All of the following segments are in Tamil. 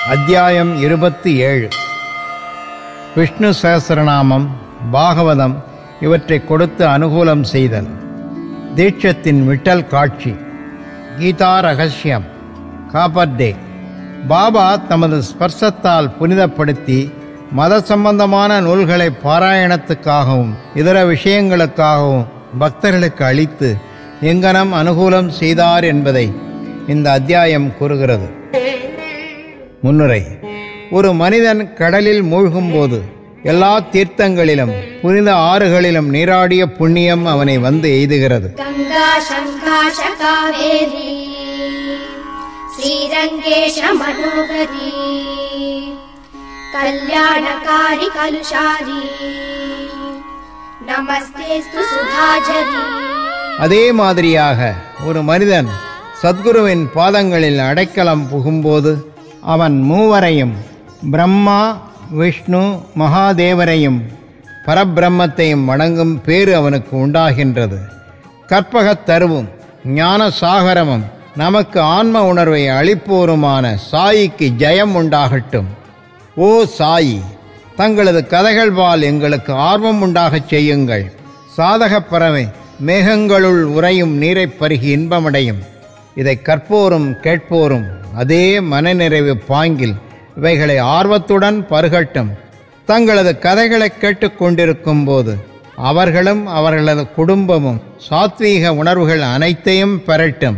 அத்தியாயம் 27. விஷ்ணு சஹஸ்ரநாமம், பாகவதம் இவற்றை கொடுத்து அனுகூலம் செய்தல். தீட்சத்தின் விட்டல் காட்சி. கீதா ரகசியம். காபர்டே. பாபா தமது ஸ்பர்சத்தால் புனிதப்படுத்தி மத சம்பந்தமான நூல்களை பாராயணத்துக்காகவும் இதர விஷயங்களுக்காகவும் பக்தர்களுக்கு அளித்து எங்கனம் அனுகூலம் செய்தார் என்பதை இந்த அத்தியாயம் கூறுகிறது. முன்னுரை. ஒரு மனிதன் கடலில் மூழ்கும்போது எல்லா தீர்த்தங்களிலும் புனித ஆறுகளிலும் நீராடிய புண்ணியம் அவனை வந்து எய்துகிறது. கங்கா சங்காஷ காவேரி ஸ்ரீரங்கேஷ மனோகரி கல்யாணகாரி கலுஷாரி நமஸ்தேஸ்து சுதாஜரி. அதே மாதிரியாக ஒரு மனிதன் சத்குருவின் பாதங்களில் அடைக்கலம் புகும்போது அவன் மூவரையும், பிரம்மா, விஷ்ணு, மகாதேவரையும் பரபிரம்மத்தையும் வணங்கும் பேறு அவனுக்கு உண்டாகின்றது. கற்பகத் தருவும் ஞான சாகரமும் நமக்கு ஆன்ம உணர்வை அளிப்போருமான சாயிக்கு ஜெயம் உண்டாகட்டும். ஓ சாயி, தங்களது கதைகள்பால் எங்களுக்கு ஆர்வம் உண்டாகச் செய்யுங்கள். சாதகப் பறவை மேகங்களுள் உறையும் நீரை பருகி இன்பமடையும். இதை கற்போரும் கேட்போரும் அதே மனநிறைவு பாங்கில் இவைகளை ஆர்வத்துடன் பருகட்டும். தங்களது கதைகளை கேட்டுக்கொண்டிருக்கும் போது அவர்களும் அவர்களது குடும்பமும் சாத்வீக உணர்வுகள் அனைத்தையும் பெறட்டும்.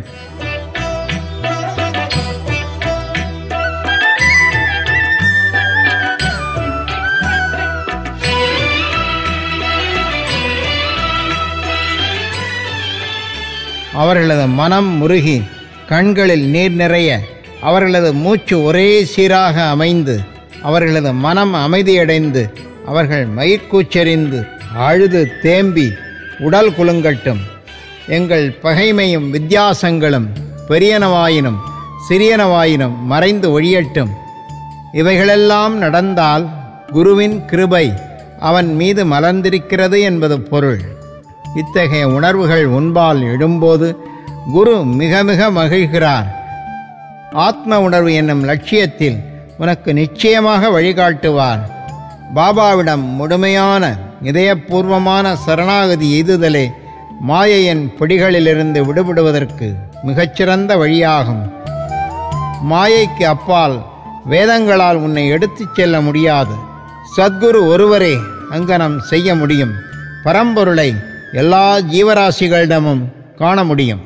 அவர்களது மனம் முருகி கண்களில் நீர் நிறைய அவர்களது மூச்சு ஒரே சீராக அமைந்து அவர்களது மனம் அமைதியடைந்து அவர்கள் மயிர்கூச்செறிந்து அழுது தேம்பி உடல் குலுங்கட்டும். எங்கள் பகைமையும் வித்தியாசங்களும் பெரியனவாயினும் சிறியனவாயினும் மறைந்து ஒழியட்டும். இவைகளெல்லாம் நடந்தால் குருவின் கிருபை அவன் மீது மலர்ந்திருக்கிறது என்பது பொருள். இத்தகைய உணர்வுகள் உன்பால் எழும்போது குரு மிக மிக மகிழ்கிறார். ஆத்ம உணர்வு என்னும் லட்சியத்தில் உனக்கு நிச்சயமாக வழிகாட்டுவார். பாபாவிடம் முழுமையான இதயபூர்வமான சரணாகதி எய்துதலே மாயையின் பிடிகளிலிருந்து விடுபடுவதற்கு மிகச்சிறந்த வழியாகும். மாயைக்கு அப்பால் வேதங்களால் உன்னை எடுத்துச் செல்ல முடியாது. சத்குரு ஒருவரே அங்கனம் செய்ய முடியும். பரம்பொருளை எல்லா ஜீவராசிகளிடமும் காண முடியும்.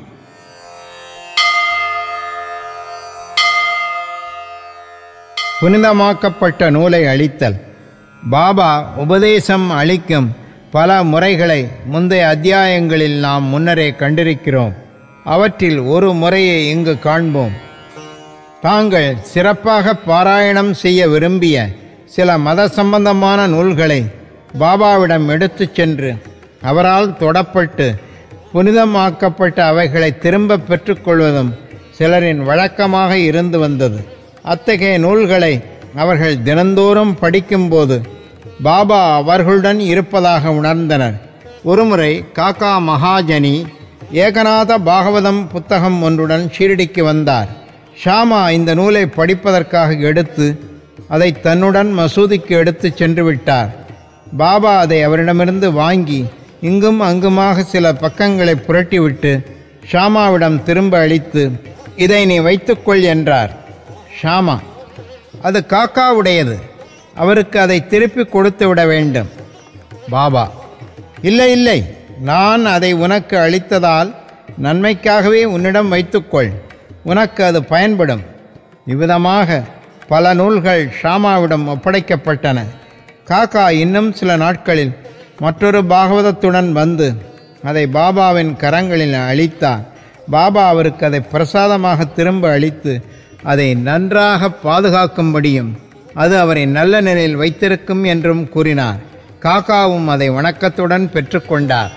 புனிதமாக்கப்பட்ட நூலை அளித்தல். பாபா உபதேசம் அளிக்கும் பல முறைகளை முந்தைய அத்தியாயங்களில் நாம் முன்னரே கண்டிருக்கிறோம். அவற்றில் ஒரு முறையை இங்கு காண்போம். தாங்கள் சிறப்பாக பாராயணம் செய்ய விரும்பிய சில மத சம்பந்தமான நூல்களை பாபாவிடம் எடுத்துச் சென்று அவரால் தொடப்பட்டு புனிதமாக்கப்பட்ட அவைகளை திரும்ப பெற்றுக்கொள்வதும் சிலரின் வழக்கமாக இருந்து வந்தது. அத்தகைய நூல்களை அவர்கள் தினந்தோறும் படிக்கும்போது பாபா அவர்களுடன் இருப்பதாக உணர்ந்தனர். ஒருமுறை காக்கா மகாஜனி ஏகநாத பாகவதம் புத்தகம் ஒன்றுடன் ஷீரடிக்கு வந்தார். ஷாமா இந்த நூலை படிப்பதற்காக எடுத்து அதை தன்னுடன் மசூதிக்கு எடுத்து சென்று விட்டார். பாபா அதை அவரிடமிருந்து வாங்கி இங்கும் அங்குமாக சில பக்கங்களை புரட்டிவிட்டு ஷாமாவிடம் திரும்ப அளித்து, இதை நீ வைத்துக்கொள் என்றார். ஷாமா, அது காக்காவுடையது, அவருக்கு அதை திருப்பி கொடுத்து விட வேண்டும். பாபா, இல்லை இல்லை, நான் அதை உனக்கு அளித்ததால் நன்மைக்காகவே உன்னிடம் வைத்துக்கொள், உனக்கு அது பயன்படும். இவ்விதமாக பல நூல்கள் ஷாமாவிடம் ஒப்படைக்கப்பட்டன. காக்கா இன்னும் சில நாட்களில் மற்றொரு பாகவதத்துடன் வந்து அதை பாபாவின் கரங்களில் அளித்தார். பாபா அவருக்கு அதை பிரசாதமாக திரும்ப அளித்து அதை நன்றாக பாதுகாக்கும்படியும் அது அவரை நல்ல நிலையில் வைத்திருக்கும் என்றும் கூறினார். காக்காவும் அதை வணக்கத்துடன் பெற்றுக்கொண்டார்.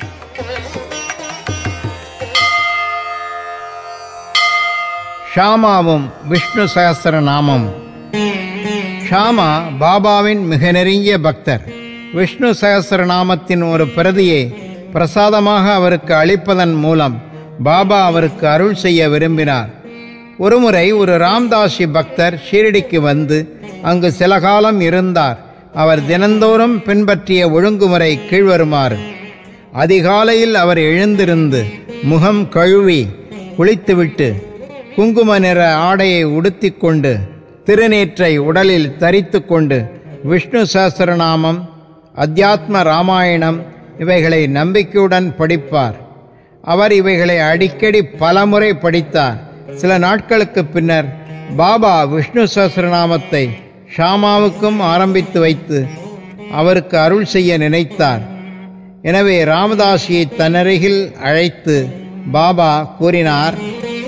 ஷாமாவும் விஷ்ணு சஹஸ்ரநாமம். ஷாமா பாபாவின் மிக நெருங்கிய பக்தர். விஷ்ணு சஹஸ்ரநாமத்தின் ஒரு பிரதியை பிரசாதமாக அவருக்கு அளிப்பதன் மூலம் பாபா அவருக்கு அருள் செய்ய விரும்பினார். ஒருமுறை ஒரு ராம்தாசி பக்தர் ஷீரடிக்கு வந்து அங்கு சில காலம் இருந்தார். அவர் தினந்தோறும் பின்பற்றிய ஒழுங்குமுறை கீழ்வருமாறு. அதிகாலையில் அவர் எழுந்திருந்து முகம் கழுவி குளித்துவிட்டு குங்கும நிற ஆடையை உடுத்தி கொண்டு திருநீற்றை உடலில் தரித்து கொண்டு விஷ்ணு சஹஸ்ரநாமம், அத்தியாத்ம ராமாயணம் இவைகளை நம்பிக்கையுடன் படிப்பார். அவர் இவைகளை அடிக்கடி பலமுறை படித்தார். சில நாட்களுக்கு பின்னர் பாபா விஷ்ணு சஹஸ்ரநாமத்தை ஷாமாவுக்கும் ஆரம்பித்து வைத்து அவருக்கு அருள் செய்ய நினைத்தார். எனவே ராமதாசியை தன்னருகில் அழைத்து பாபா கூறினார்,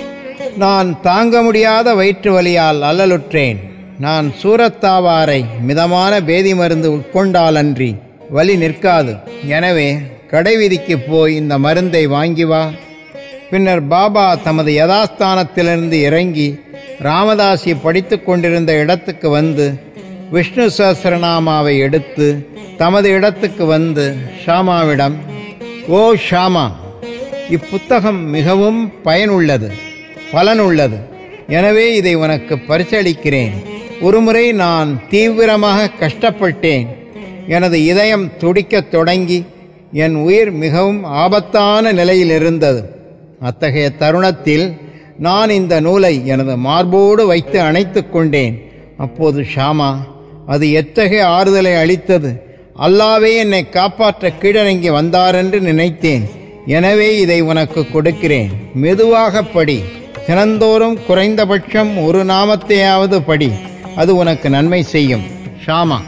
நான் தாங்க முடியாத வயிற்று வலியால் அல்லலுற்றேன். நான் சூரத்தாவாரை மிதமான பேதி மருந்து உட்கொண்டாலன்றி வலி நிற்காது. எனவே கடைவீதிக்கு போய் இந்த மருந்தை வாங்கி வா. பின்னர் பாபா தமது யதாஸ்தானத்திலிருந்து இறங்கி ராமதாசி படித்து கொண்டிருந்த இடத்துக்கு வந்து விஷ்ணு சஹஸ்ரநாமாவை எடுத்து தமது இடத்துக்கு வந்து ஷாமாவிடம், ஓ ஷாமா, இப்புத்தகம் மிகவும் பயனுள்ளது, பலனுள்ளது. எனவே இதை உனக்கு பரிசளிக்கிறேன். ஒருமுறை நான் தீவிரமாக கஷ்டப்பட்டேன். எனது இதயம் துடிக்கத் தொடங்கி என் உயிர் மிகவும் ஆபத்தான நிலையில் இருந்தது. அத்தகைய தருணத்தில் நான் இந்த நூலை எனது மார்போடு வைத்து அணைத்து கொண்டேன். அப்போது ஷாமா, அது எத்தகைய ஆறுதலை அளித்தது! அல்லாவே என்னை காப்பாற்ற கீழறங்கி வந்தாரென்று நினைத்தேன். எனவே இதை உனக்கு கொடுக்கிறேன். மெதுவாக படி. தினந்தோறும் குறைந்தபட்சம் ஒரு நாமத்தையாவது படி. அது உனக்கு நன்மை செய்யும். ஷாமா,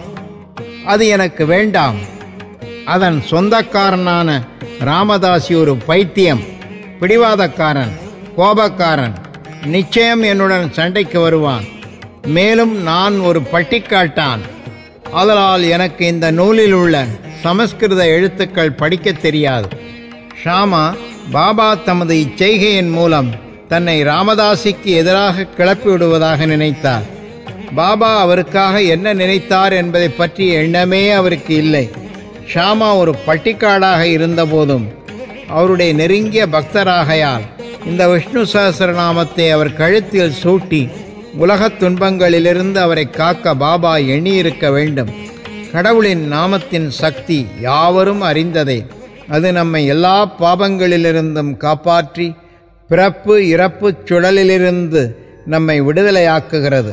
அது எனக்கு வேண்டாம். அதன் சொந்தக்காரனான ராமதாசி ஒரு பைத்தியம், பிடிவாதக்காரன், கோபக்காரன். நிச்சயம் என்னுடன் சண்டைக்கு வருவான். மேலும் நான் ஒரு பட்டிக்காட்டான். அதனால் எனக்கு இந்த நூலில் உள்ள சமஸ்கிருத எழுத்துக்கள் படிக்க தெரியாது. ஷாமா பாபா தமது இச்செய்கையின் மூலம் தன்னை ராமதாசிக்கு எதிராக கிளப்பிவிடுவதாக நினைத்தார். பாபா அவருக்காக என்ன நினைத்தார் என்பதை பற்றிய எண்ணமே அவருக்கு இல்லை. ஷாமா ஒரு பட்டிக்காடாக இருந்தபோதும் அவருடைய நெருங்கிய பக்தராகையால் இந்த விஷ்ணு சஹஸ்ரநாமத்தை அவர் கழுத்தில் சூட்டி உலகத் துன்பங்களிலிருந்து அவரை காக்க பாபா எண்ணியிருக்க வேண்டும். கடவுளின் நாமத்தின் சக்தி யாவரும் அறிந்ததே. அது நம்மை எல்லா பாபங்களிலிருந்தும் காப்பாற்றி பிறப்பு இறப்பு சுழலிலிருந்து நம்மை விடுதலையாக்குகிறது.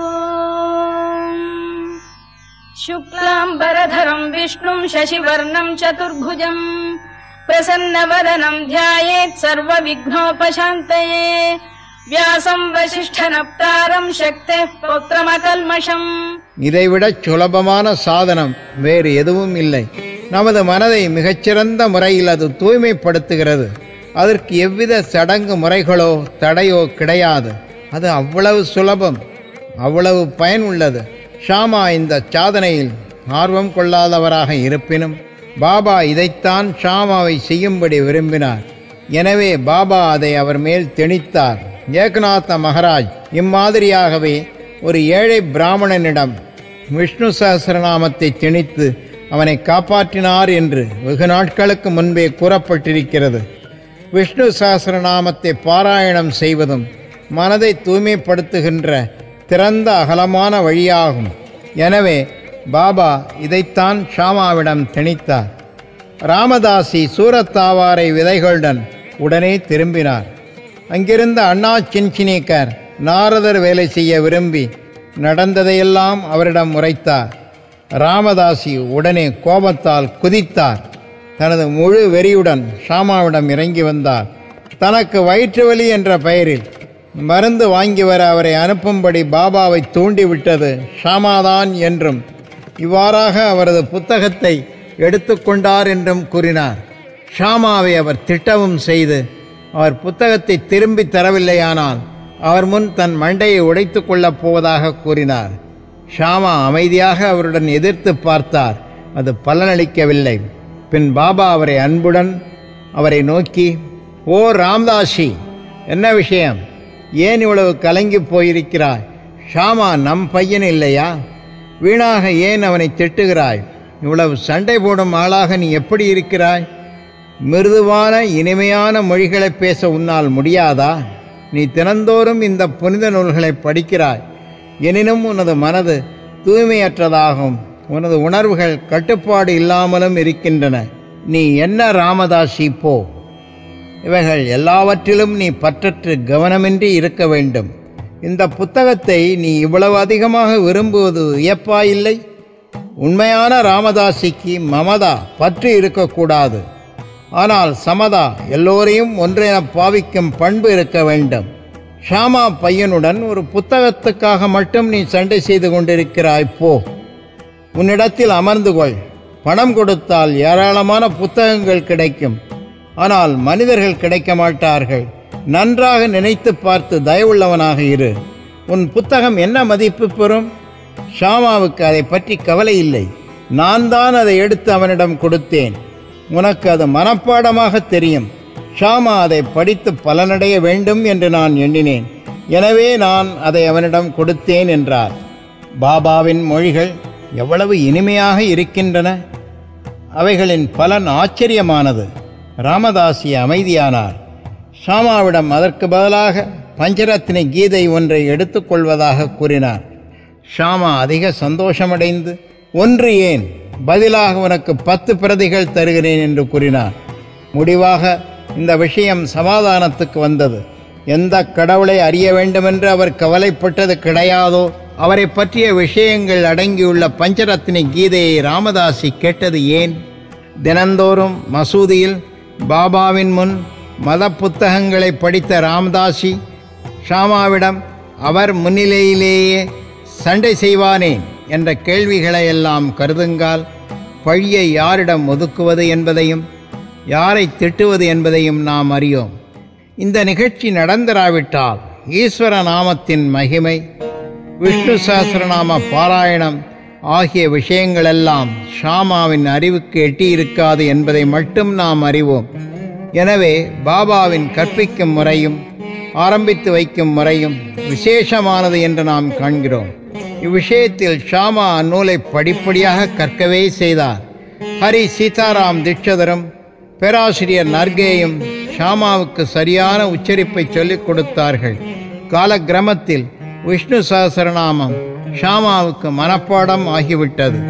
शुक्लाम्बरधरं विष्णुं शशिवर्णं चतुर्भुजं प्रसन्नवदनं ध्यायेत् सर्वविघ्नोपशान्तये व्यासं वसिष्ठनप्तारं शक्तेः पौत्रमकल्मषम्. இதைவிடச் சுலபமான சாதனம் வேறு எதுவும் இல்லை. நமது மனதை மிகச்சிறந்த முறையில் அது தூய்மைப்படுத்துகிறது. அதற்கு எவ்வித சடங்கு முறைகளோ தடையோ கிடையாது. அது அவ்வளவு சுலபம், அவ்வளவு பயனுள்ளது. ஷாமா இந்த சாதனையில் ஆர்வம் கொள்ளாதவராக இருப்பினும் பாபா இதைத்தான் ஷாமாவை செய்யும்படி விரும்பினார். எனவே பாபா அதை அவர் மேல் திணித்தார். ஏக்நாத மகாராஜ் இம்மாதிரியாகவே ஒரு ஏழை பிராமணனிடம் விஷ்ணு சஹஸ்ரநாமத்தை திணித்து அவனை காப்பாற்றினார் என்று வெகு நாட்களுக்கு முன்பே கூறப்பட்டிருக்கிறது. விஷ்ணு சஹஸ்ரநாமத்தை பாராயணம் செய்வதும் மனதை தூய்மைப்படுத்துகின்ற திறந்த அகலமான வழியாகும். எனவே பாபா இதைத்தான் ஷாமாவிடம் திணித்தார். ராமதாசி சூரத்தாவாரை விதைகளுடன் உடனே திரும்பினார். அங்கிருந்த அண்ணா சின்சினேக்கர் நாரதர் வேலை செய்ய விரும்பி நடந்ததையெல்லாம் அவரிடம் உரைத்தார். ராமதாசி உடனே கோபத்தால் குதித்தார். தனது முழு வெறியுடன் ஷாமாவிடம் இறங்கி வந்தார். தனக்கு வயிற்று வலி என்ற பெயரில் மருந்து வாங்கி வர அவரை அனுப்பும்படி பாபாவை தூண்டிவிட்டது ஷாமாதான் என்றும், இவ்வாறாக அவரது புத்தகத்தை எடுத்துக்கொண்டார் என்றும் கூறினார். ஷாமாவை அவர் திட்டவும் செய்து அவர் புத்தகத்தை திரும்பி தரவில்லையானால் அவர் முன் தன் மண்டையை உடைத்து கொள்ளப் போவதாக கூறினார். ஷாமா அமைதியாக அவருடன் எதிர்த்து பார்த்தார். அது பலனளிக்கவில்லை. பின் பாபா அவரை அன்புடன் அவரை நோக்கி, ஓ ராம்தாசி, என்ன விஷயம்? ஏன் இவ்வளவு கலங்கி போயிருக்கிறாய்? ஷாமா நம் பையன் இல்லையா? வீணாக ஏன் அவனை திட்டுகிறாய்? இவ்வளவு சண்டை போடும் ஆளாக நீ எப்படி இருக்கிறாய்? மிருதுவான இனிமையான மொழிகளை பேச உன்னால் முடியாதா? நீ தினந்தோறும் இந்த புனித நூல்களை படிக்கிறாய். எனினும் உனது மனது தூய்மையற்றதாகும், உனது உணர்வுகள் கட்டுப்பாடு இல்லாமலும் இருக்கின்றன. நீ என்ன ராமதாசி போ. இவைகள் எல்லாவற்றிலும் நீ பற்றற்று கவனமின்றி இருக்க வேண்டும். இந்த புத்தகத்தை நீ இவ்வளவு அதிகமாக விரும்புவது வியப்பாயில்லை? உண்மையான ராமதாசிக்கு மமதா பற்று இருக்கக்கூடாது. ஆனால் சமதா, எல்லோரையும் ஒன்றென பாவிக்கும் பண்பு இருக்க வேண்டும். ஷாமா பையனுடன் ஒரு புத்தகத்துக்காக மட்டும் நீ சண்டை செய்து கொண்டிருக்கிறாய். போ, உன்னிடத்தில் அமர்ந்து கொள். பணம் கொடுத்தால் ஏராளமான புத்தகங்கள் கிடைக்கும். ஆனால் மனிதர்கள் கிடைக்க மாட்டார்கள். நன்றாக நினைத்து பார்த்து தயவுள்ளவனாக இரு. உன் புத்தகம் என்ன மதிப்பு பெறும்? ஷாமாவுக்கு அதை பற்றி கவலை இல்லை. நான் தான் அதை எடுத்து அவனிடம் கொடுத்தேன். உனக்கு அது மனப்பாடமாக தெரியும். ஷாமா அதை படித்து பலனடைய வேண்டும் என்று நான் எண்ணினேன். எனவே நான் அதை அவனிடம் கொடுத்தேன் என்றார். பாபாவின் மொழிகள் எவ்வளவு இனிமையாக இருக்கின்றன. அவைகளின் பலன் ஆச்சரியமானது. ராமதாசி அமைதியானார். ஷாமாவிடம் அதற்கு பதிலாக பஞ்சரத்ன கீதை ஒன்றை எடுத்துக்கொள்வதாக கூறினார். ஷாமா அதிக சந்தோஷமடைந்து, ஒன்று ஏன், பதிலாக உனக்கு 10 பிரதிகள் தருகிறேன் என்று கூறினார். முடிவாக இந்த விஷயம் சமாதானத்துக்கு வந்தது. எந்த கடவுளை அறிய வேண்டுமென்று அவர் கவலைப்பட்டது கிடையாதோ அவரை பற்றிய விஷயங்கள் அடங்கியுள்ள பஞ்சரத்ன கீதையை ராமதாசி கேட்டது ஏன்? தினந்தோறும் மசூதியில் பாபாவின் முன் மத புத்தகங்களை படித்த ராமதாசி ஷாமாவிடம் அவர் முன்னிலையிலேயே சண்டை செய்வானேன் என்ற கேள்விகளை எல்லாம் கருதுங்கால் பழியை யாரிடம் ஒதுக்குவது என்பதையும் யாரை திட்டுவது என்பதையும் நாம் அறியோம். இந்த நிகழ்ச்சி நடந்திராவிட்டால் ஈஸ்வர நாமத்தின் மகிமை, விஷ்ணு சஹஸ்ரநாம பாராயணம் ஆகிய விஷயங்களெல்லாம் ஷாமாவின் அறிவுக்கு எட்டியிருக்காது என்பதை மட்டும் நாம் அறிவோம். எனவே பாபாவின் கற்பிக்கும் முறையும் ஆரம்பித்து வைக்கும் முறையும் விசேஷமானது என்று நாம் காண்கிறோம். இவ்விஷயத்தில் ஷாமா அந்நூலை படிப்படியாக கற்கவே செய்தார். ஹரி சீதாராம் தீட்சிதரும் பேராசிரியர் நர்கேயும் ஷாமாவுக்கு சரியான உச்சரிப்பை சொல்லிக் கொடுத்தார்கள். காலக்கிரமத்தில் விஷ்ணு சஹஸ்ரநாமம் ஷாமாவுக்கு மனப்பாடம் ஆகிவிட்டது.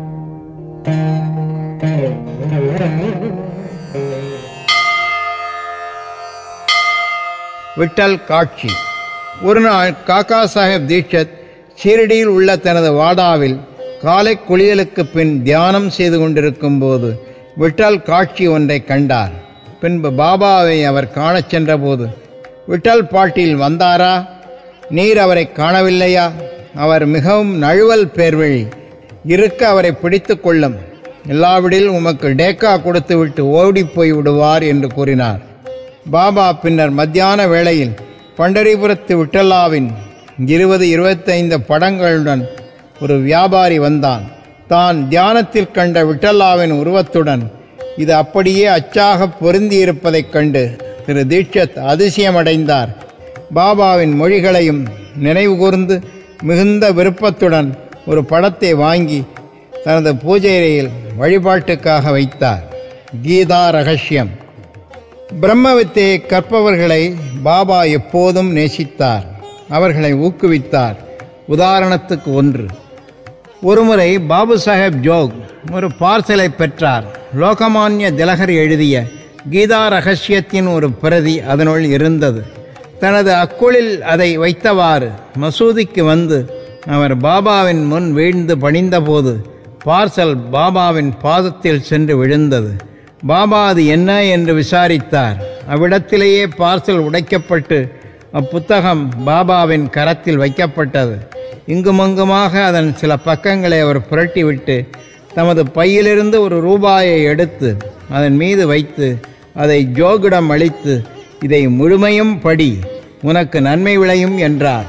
விட்டல் காட்சி. ஒரு நாள் காக்கா சாஹேப் தீட்சித் ஷீரடியில் உள்ள தனது வாடாவில் காலை குளியலுக்கு பின் தியானம் செய்து கொண்டிருக்கும் போது விட்டல் காட்சி ஒன்றை கண்டார். பின்பு பாபாவை அவர் காணச் சென்றபோது, விட்டல் பாட்டீல் வந்தாரா? நீர் அவரை காணவில்லையா? அவர் மிகவும் நழுவல் பேர்வழி. இருக்க அவரை பிடித்து கொள்ளும், எல்லாவிடில் உமக்கு டேக்கா கொடுத்துவிட்டு ஓடிப்போய் விடுவார் என்று கூறினார். பாபா பின்னர் மத்தியான வேளையில் பண்டரிபுரத்து விட்டல்லாவின் 20-25 படங்களுடன் ஒரு வியாபாரி வந்தான். தான் தியானத்தில் கண்ட விட்டல்லாவின் உருவத்துடன் இது அப்படியே அச்சாக பொருந்தியிருப்பதைக் கண்டு திரு தீட்சித் அதிசயமடைந்தார். பாபாவின் மொழிகளையும் நினைவு கூர்ந்து மிகுந்த விருப்பத்துடன் ஒரு படத்தை வாங்கி தனது பூஜையறையில் வழிபாட்டுக்காக வைத்தார். கீதா ரகசியம். பிரம்மவித்தையை கற்பவர்களை பாபா எப்போதும் நேசித்தார், அவர்களை ஊக்குவித்தார். உதாரணத்துக்கு ஒன்று, ஒருமுறை பாபு சாஹேப் ஜோக் ஒரு பார்சலை பெற்றார். லோகமான்ய திலகர் எழுதிய கீதா ரகசியத்தின் ஒரு பிரதி அதனுள் இருந்தது. தனது அக்குளில் அதை வைத்தவாறு மசூதிக்கு வந்து அவர் பாபாவின் முன் வீழ்ந்து பணிந்தபோது பார்சல் பாபாவின் பாதத்தில் சென்று விழுந்தது. பாபா அது என்ன என்று விசாரித்தார். அவ்விடத்திலேயே பார்சல் உடைக்கப்பட்டு அப்புத்தகம் பாபாவின் கரத்தில் வைக்கப்பட்டது. இங்குமங்குமாக அதன் சில பக்கங்களை அவர் புரட்டிவிட்டு தமது பையிலிருந்து ஒரு ரூபாயை எடுத்து அதன் மீது வைத்து அதை ஜோகிடம் அளித்து, இதை முழுமையும் படி, உனக்கு நன்மை விளையும் என்றார்.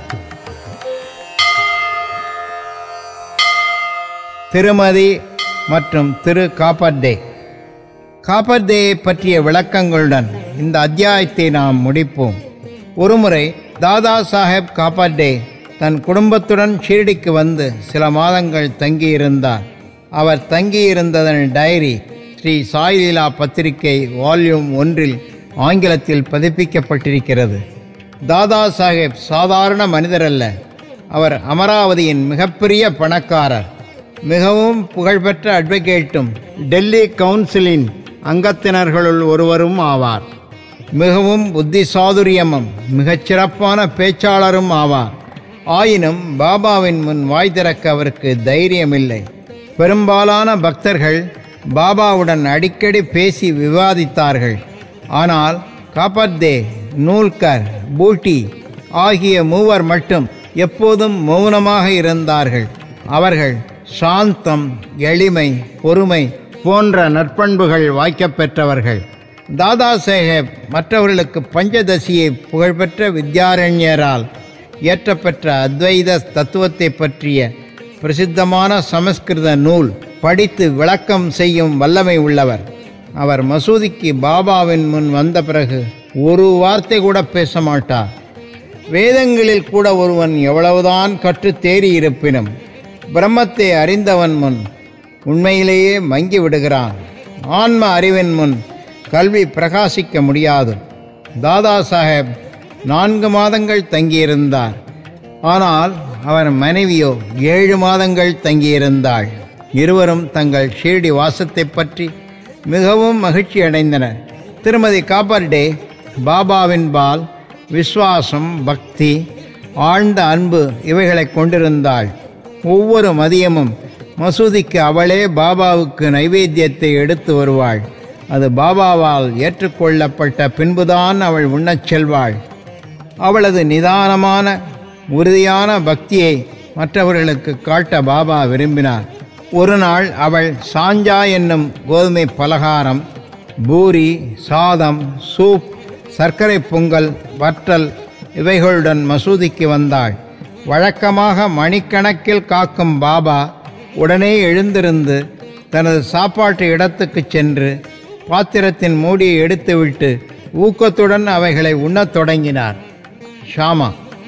திருமதி மற்றும் திரு காப்பர்டே. காப்பர்டேயை பற்றிய விளக்கங்களுடன் இந்த அத்தியாயத்தை நாம் முடிப்போம். ஒருமுறை தாதா சாஹேப் காப்பர்டே தன் குடும்பத்துடன் ஷீரடிக்கு வந்து சில மாதங்கள் தங்கியிருந்தார். அவர் தங்கியிருந்ததன் டைரி ஸ்ரீ சாய்லீலா பத்திரிகை வால்யூம் 1 ஆங்கிலத்தில் பதிப்பிக்கப்பட்டிருக்கிறது. தாதா சாஹேப் சாதாரண மனிதர் அல்ல. அவர் அமராவதியின் மிகப்பெரிய பணக்காரர், மிகவும் புகழ்பெற்ற அட்வொகேட்டும் டெல்லி கவுன்சிலின் அங்கத்தினர்களுள் ஒருவரும் ஆவார். மிகவும் புத்திசாதுரியமும் மிகச்சிறப்பான பேச்சாளரும் ஆவார். ஆயினும் பாபாவின் முன் வாய் திறக்க அவருக்கு தைரியமில்லை. பெரும்பாலான பக்தர்கள் பாபாவுடன் அடிக்கடி பேசி விவாதித்தார்கள். ஆனால் காப்பர்தே, நூல்கர், பூட்டி ஆகிய மூவர் மட்டும் எப்போதும் மௌனமாக இருந்தார்கள். அவர்கள் சாந்தம், எளிமை, பொறுமை போன்ற நற்பண்புகள் வாய்க்கப் பெற்றவர்கள். தாதா சாஹேப் மற்றவர்களுக்கு பஞ்சதசியை புகழ்பெற்ற வித்யாரண்யரால் இயற்றப்பெற்ற அத்வைத தத்துவத்தை பற்றிய பிரசித்தமான சமஸ்கிருத நூல் படித்து விளக்கம் செய்யும் வல்லமை உள்ளவர். அவர் மசூதிக்கு பாபாவின் முன் வந்த பிறகு ஒரு வார்த்தை கூட பேச மாட்டார். வேதங்களில் கூட ஒருவன் எவ்வளவுதான் கற்று தேறி இருப்பினும் பிரம்மத்தை அறிந்தவன் முன் உண்மையிலேயே மங்கி விடுகிறான். ஆன்ம அறிவின் முன் கல்வி பிரகாசிக்க முடியாது. தாதா சாஹேப் 4 மாதங்கள் தங்கியிருந்தார். ஆனால் அவர் மனைவியோ 7 மாதங்கள் தங்கியிருந்தாள். இருவரும் தங்கள் ஷீர்டி வாசத்தை பற்றி மிகவும் மகிழ்ச்சி அடைந்தனர். திருமதி காப்பர்டே பாபாவின் பால் விஸ்வாசம், பக்தி, ஆழ்ந்த அன்பு இவைகளை கொண்டிருந்தாள். ஒவ்வொரு மதியமும் மசூதிக்கு அவளே பாபாவுக்கு நைவேத்தியத்தை எடுத்து வருவாள். அது பாபாவால் ஏற்றுக்கொள்ளப்பட்ட பின்புதான் அவள் உண்ணச் செல்வாள். அவளது நிதானமான உறுதியான பக்தியை மற்றவர்களுக்கு காட்ட பாபா விரும்பினார். ஒரு நாள் அவள் சாஞ்சா என்னும் கோதுமை பலகாரம், பூரி, சாதம், சூப், சர்க்கரை பொங்கல், வற்றல் இவைகளுடன் மசூதிக்கு வந்தாள். வழக்கமாக மணிக்கணக்கில் காக்கும் பாபா உடனே எழுந்திருந்து தனது சாப்பாட்டு இடத்துக்கு சென்று பாத்திரத்தின் மூடியை எடுத்துவிட்டு ஊக்கத்துடன் அவைகளை உண்ணத் தொடங்கினார். ஷாமா,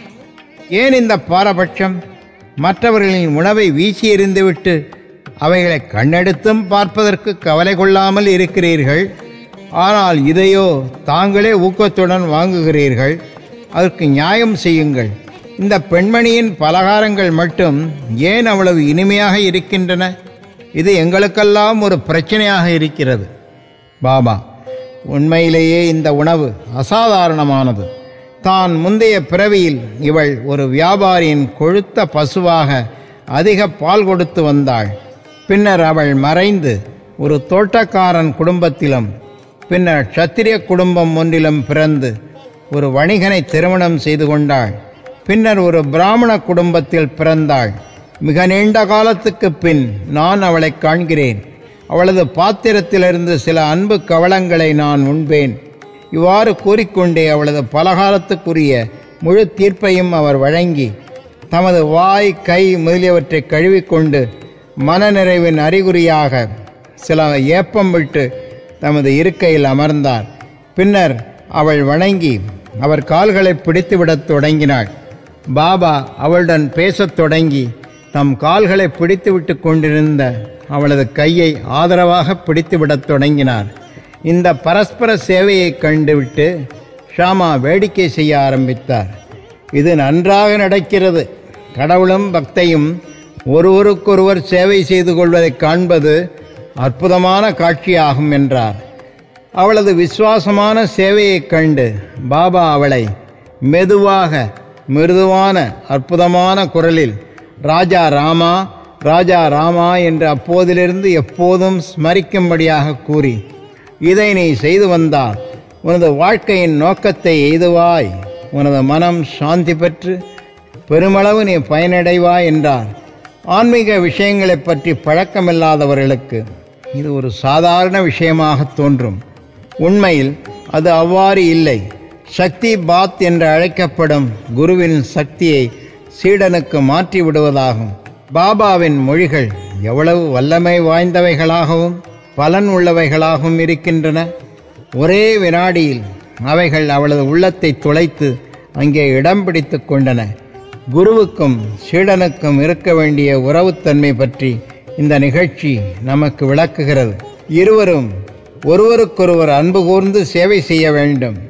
ஏன் இந்த பாரபட்சம்? மற்றவர்களின் உணவை வீசி எறிந்துவிட்டு அவைகளை கண்ணெடுத்தும் பார்ப்பதற்கு கவலை கொள்ளாமல் இருக்கிறீர்கள். ஆனால் இதையோ தாங்களே ஊக்கத்துடன் வாங்குகிறீர்கள். அதற்கு நியாயம் செய்யுங்கள். இந்த பெண்மணியின் பலகாரங்கள் மட்டும் ஏன் அவ்வளவு இனிமையாக இருக்கின்றன? இது எங்களுக்கெல்லாம் ஒரு பிரச்சனையாக இருக்கிறது. பாபா, உண்மையிலேயே இந்த உணவு அசாதாரணமானது. தான் முந்தைய பிறவியில் இவள் ஒரு வியாபாரியின் கொழுத்த பசுவாக அதிக பால் கொடுத்து வந்தாள். பின்னர் அவள் மறைந்து ஒரு தோட்டக்காரன் குடும்பத்திலும் பின்னர் சத்திரிய குடும்பம் ஒன்றிலும் பிறந்து ஒரு வணிகனை திருமணம் செய்து கொண்டாள். பின்னர் ஒரு பிராமண குடும்பத்தில் பிறந்தாள். மிக நீண்ட காலத்துக்கு பின் நான் அவளை காண்கிறேன். அவளது பாத்திரத்திலிருந்து சில அன்பு கவளங்களை நான் உண்பேன். இவ்வாறு கூறிக்கொண்டே அவளது பலகாலத்துக்குரிய முழு தீர்ப்பையும் அவர் வழங்கி தமது வாய், கை முதலியவற்றை கழுவிக்கொண்டு மனநிறைவின் அறிகுறியாக சில ஏப்பம் விட்டு தமது இருக்கையில் அமர்ந்தார். பின்னர் அவள் வணங்கி அவர் கால்களை பிடித்துவிடத் தொடங்கினாள். பாபா அவளுடன் பேசத் தொடங்கி தம் கால்களை பிடித்துவிட்டு கொண்டிருந்த அவளது கையை ஆதரவாக பிடித்துவிடத் தொடங்கினார். இந்த பரஸ்பர சேவையை கண்டுவிட்டு ஷாமா வேடிக்கை செய்ய ஆரம்பித்தார். இது நன்றாக நடக்கிறது. கடவுளும் பக்தையும் ஒருவருக்கொருவர் சேவை செய்து கொள்வதை காண்பது அற்புதமான காட்சியாகும் என்றார். அவளது விசுவாசமான சேவையைக் கண்டு பாபா அவளை மெதுவாக, மிருதுவான, அற்புதமான குரலில் ராஜா ராமா, ராஜா ராமா என்று அப்போதிலிருந்து எப்போதும் ஸ்மரிக்கும்படியாக கூறி, இதை நீ செய்து வந்தால் உனது வாழ்க்கையின் நோக்கத்தை எய்துவாய், உனது மனம் சாந்தி பெற்று பெருமளவு நீ பயனடைவாய் என்றார். ஆன்மீக விஷயங்களை பற்றி பழக்கமில்லாதவர்களுக்கு இது ஒரு சாதாரண விஷயமாக தோன்றும். உண்மையில் அது அவ்வாறு இல்லை. சக்தி பாத் என்று அழைக்கப்படும் குருவின் சக்தியை சீடனுக்கு மாற்றி விடுவதாகும். பாபாவின் மொழிகள் எவ்வளவு வல்லமை வாய்ந்தவைகளாகவும் பலன் உள்ளவைகளாகவும் இருக்கின்றன. ஒரே வினாடியில் அவைகள் அவளது உள்ளத்தை துளைத்து அங்கே இடம் பிடித்து கொண்டன. குருவுக்கும் சீடனுக்கும் இருக்க வேண்டிய உறவுத்தன்மை பற்றி இந்த நிகழ்ச்சி நமக்கு விளக்குகிறது. இருவரும் ஒருவருக்கொருவர் அன்பு கூர்ந்து சேவை செய்ய வேண்டும்.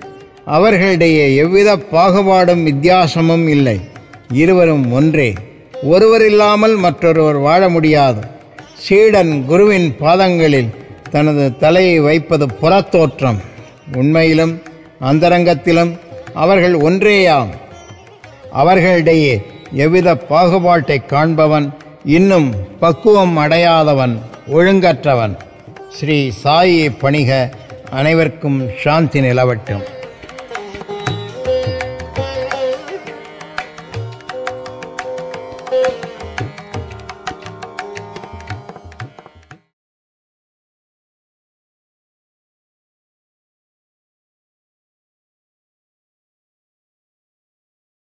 அவர்களிடையே எவ்வித பாகுபாடும் வித்தியாசமும் இல்லை. இருவரும் ஒன்றே. ஒருவர் இல்லாமல் மற்றொருவர் வாழ முடியாது. சீடன் குருவின் பாதங்களில் தனது தலையை வைப்பது புறத்தோற்றம். உண்மையிலும் அந்தரங்கத்திலும் அவர்கள் ஒன்றேயாம். அவர்களிடையே எவ்வித பாகுபாட்டை காண்பவன் இன்னும் பக்குவம் அடையாதவன், ஒழுங்கற்றவன். ஸ்ரீ சாயை பணிக. அனைவருக்கும் சாந்தி நிலவட்டும்.